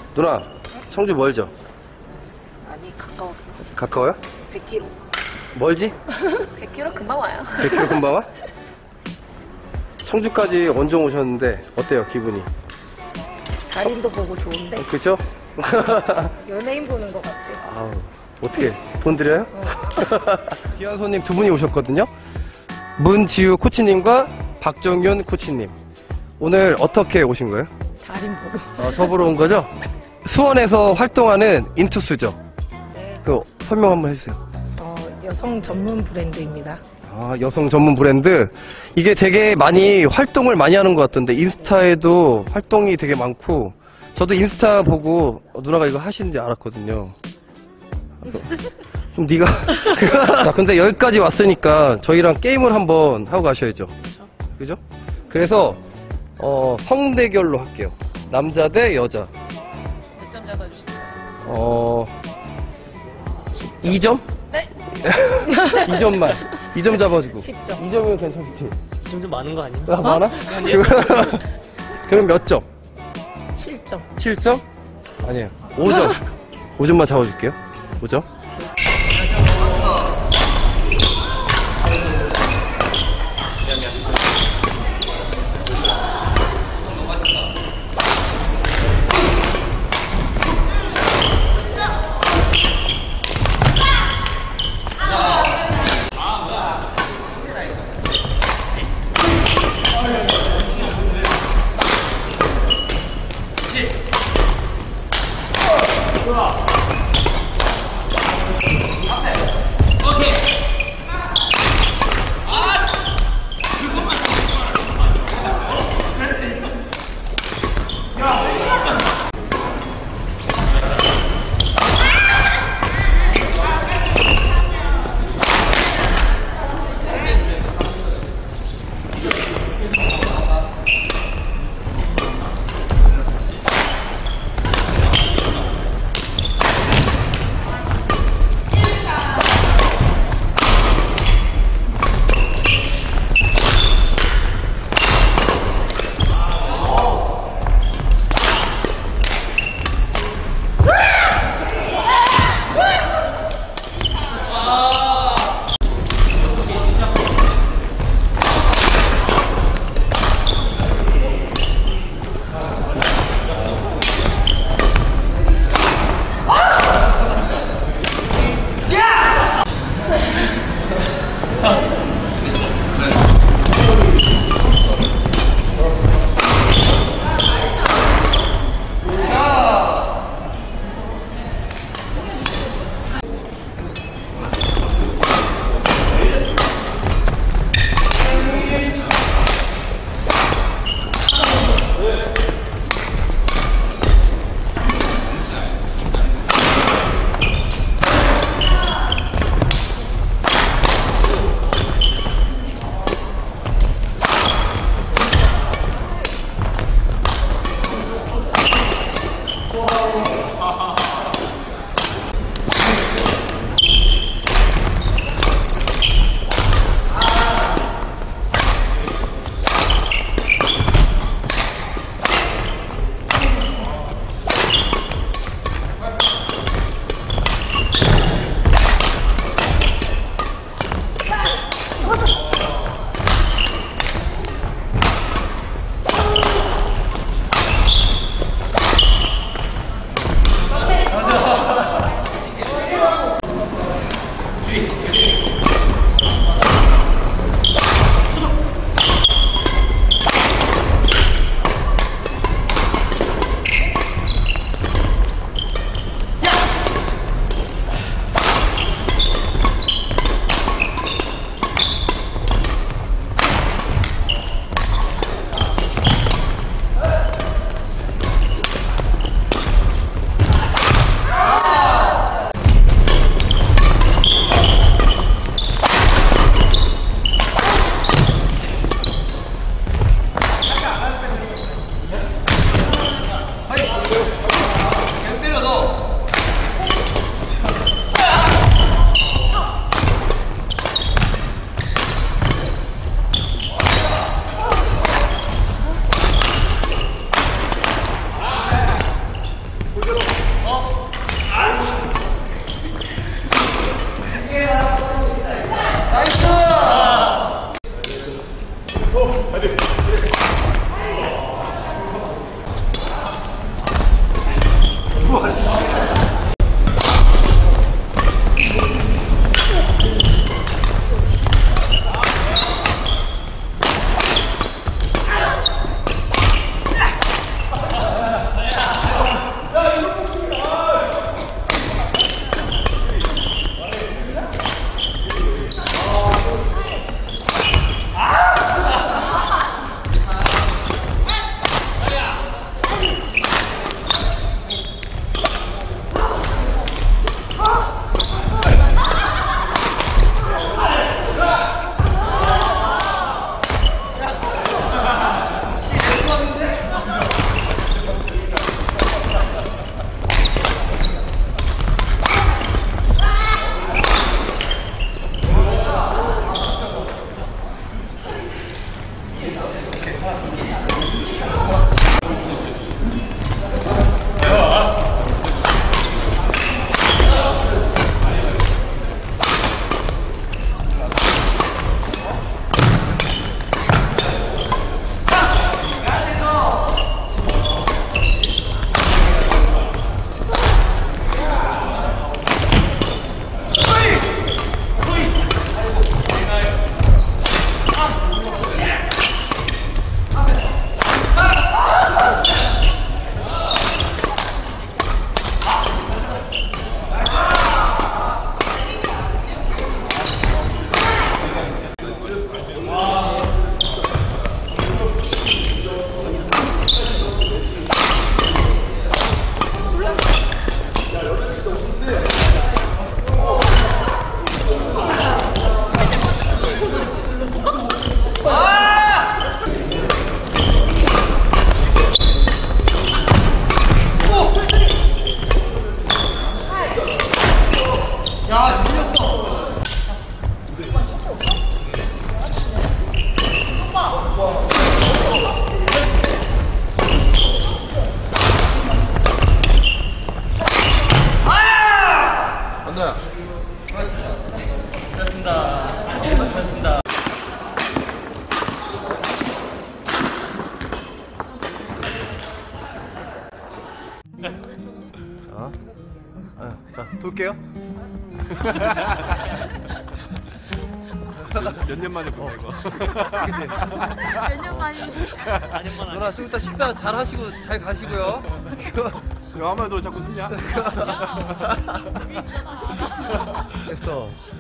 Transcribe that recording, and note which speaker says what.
Speaker 1: 누나, 청주 멀죠?
Speaker 2: 아니 가까웠어.
Speaker 1: 가까워요?
Speaker 2: 100km.
Speaker 1: 멀지?
Speaker 2: 100km 금방 와요.
Speaker 1: 100km 금방 와? 청주까지 원정 오셨는데 어때요, 기분이?
Speaker 2: 달인도 보고 좋은데
Speaker 1: 그쵸?
Speaker 2: 연예인 보는 것 같아.
Speaker 1: 아우, 어떻게 돈 드려요? 귀한 손님 두 분이 오셨거든요. 문지우 코치님과 박정윤 코치님. 오늘 어떻게 오신 거예요?
Speaker 2: 달인 보러.
Speaker 1: 저 보러 온 거죠? 수원에서 활동하는 인투스죠?
Speaker 2: 네.
Speaker 1: 그 설명 한번 해주세요.
Speaker 2: 여성 전문 브랜드입니다.
Speaker 1: 아, 여성 전문 브랜드. 이게 되게 많이 활동을 많이 하는 것 같던데, 인스타에도 활동이 되게 많고, 저도 인스타 보고 누나가 이거 하시는지 알았거든요. 좀 네가 자, 근데 여기까지 왔으니까 저희랑 게임을 한번 하고 가셔야죠. 그죠? 그래서 성대결로 할게요. 남자 대 여자.
Speaker 2: 몇 점 잡아주실까요?
Speaker 1: 2점?
Speaker 2: 네.
Speaker 1: 2점만. 2점 잡아주고.
Speaker 2: 10점.
Speaker 1: 2점이면 괜찮겠지?
Speaker 3: 좀 많은 거 아니야?
Speaker 1: 아, 많아? 그럼 몇 점?
Speaker 2: 7점.
Speaker 1: 7점? 아니에요. 5점. 5점만 잡아줄게요. 5점. 자, 돌게요.
Speaker 3: 몇 년 만에 보네 이거.
Speaker 1: 그치?
Speaker 2: 몇 년 만이.
Speaker 4: 4년 만에.
Speaker 1: 누나 좀 이따 식사 잘 하시고 잘 가시고요.
Speaker 3: 왜 아무래도 자꾸 숨냐?
Speaker 1: 됐어.